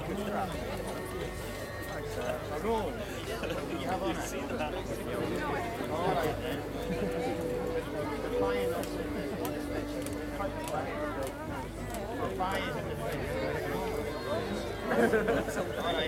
Roll. You have on it. All right then. The fire is in the fire is in the